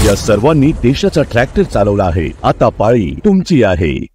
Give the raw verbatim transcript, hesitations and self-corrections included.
या सर्वांनी देशाचा ट्रॅक्टर चालवला आहे. आता पाळी तुमची आहे.